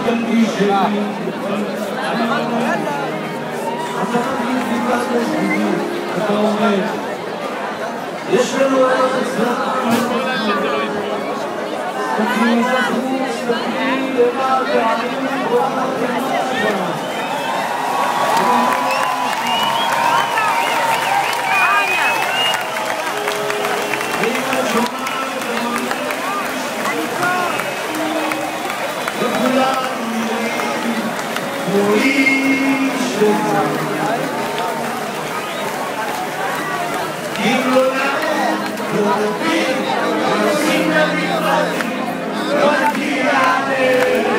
אתה אומר, יש לנו ערך אצלנו, תקני בחוץ, תקני למטה, אני רואה למטה. לא נגיע